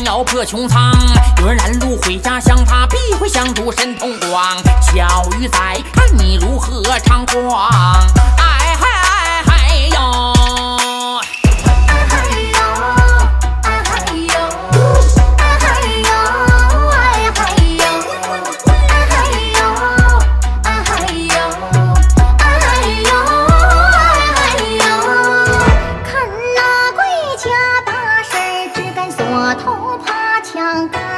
要破穹苍，有人拦路回家乡，他必会相助神通光。小鱼仔，看你如何猖狂！哎嗨哎嗨哟！ 头爬墙盖，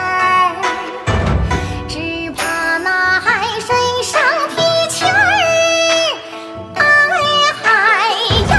只怕那海神上皮签儿，哎嗨呀！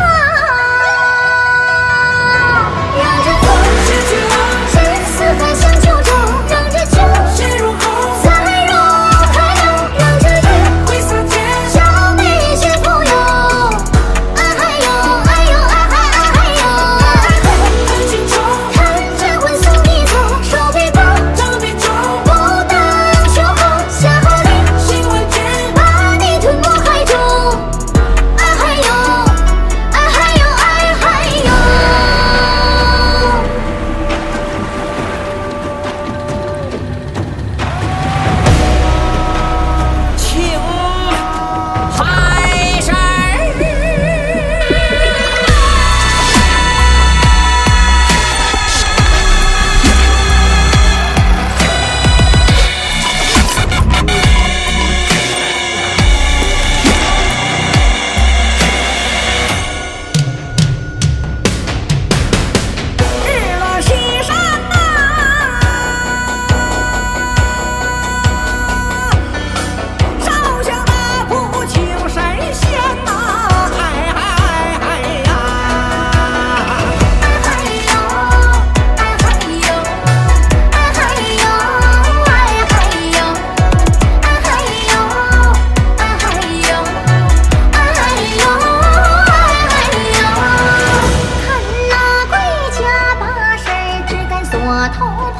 让这风逝去往事四海相救救，让这秋水入喉再入海流，让这雨会洒天小梅雪浮游，哎嗨哟哎哟哎嗨哎嗨哟，看心中看这。 手臂高，长臂中，不当袖后，下好令，心万箭，把你吞没海中。哎嗨哟，哎嗨哟，哎嗨哟。 请海神。 头。